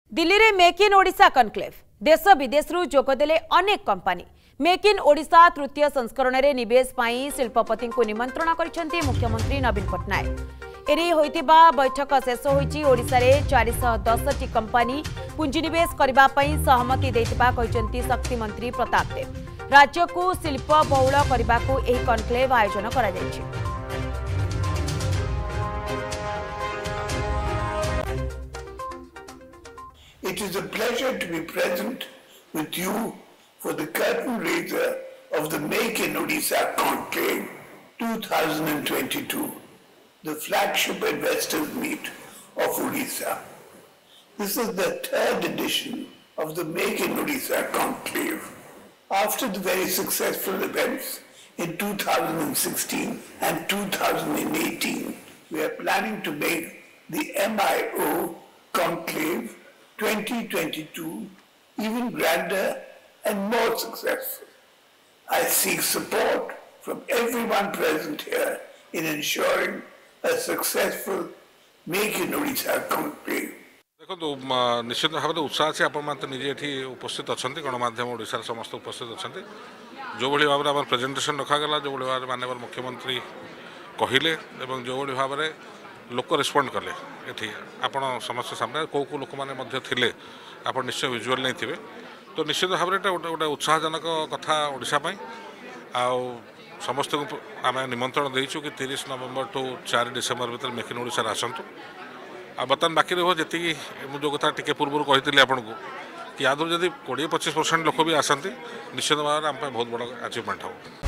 दिल्ली रे make in Odisha conclave देश विदेश जोगदेले अनेक कंपनी मेक इन ओडिशा तृतीय संस्करण में निवेश पाई शिल्पपति को निमंत्रण करिसेंती मुख्यमंत्री नवीन पटनायक। एरी होइतिबा बैठक शेष होईची। ओडिशा रे 410 टी कंपनी पुंजीनिवेश करबा पई सहमति दैतिबा कहिसेंती शक्ति मंत्री प्रताप देव। राज्य को शिल्प बहुल करबा को एही कॉन्क्लेव आयोजन करा जायछि। It is a pleasure to be present with you for the curtain raiser of the Make in Odisha Conclave 2022, the flagship investors meet of Odisha. This is the third edition of the Make in Odisha Conclave. After the very successful events in 2016 and 2018, we are planning to make the MIO Conclave 2022 even grander and more successful. I seek support from everyone present here in ensuring a successful Make in Odisha Conclave. देखो निश्चित भाव में उत्साह से आपण मात्र निजे एठी उपस्थित अच्छा गणमाध्यम ओडिशा समस्त उपस्थित अच्छा जो भाई भाव में प्रेजेंटेशन रखागला जो भाई भाव में माननीय मुख्यमंत्री कहले जो भाई भाव में लोक रेस्पॉन्ड कले ये आपण समस्त सामने कौ कौ लोक मैंने थे आप निश्चय विजुअल नहीं थे तो निश्चित भाव में गोटे उत्साहजनक कथा ओडिशापी आउ समस्त आम निमंत्रण देचु कि 30 नवेम्बर टू 4 डिसेम्बर भर मेक इन ओडिशा आसतु आ बर्तमान बाकी रही जी जो कथा टी पूर्व कही आपन को कि या जब 20-25% लोक भी आसती निश्चित भाव में आम बहुत बड़ा अचिवमेंट हो।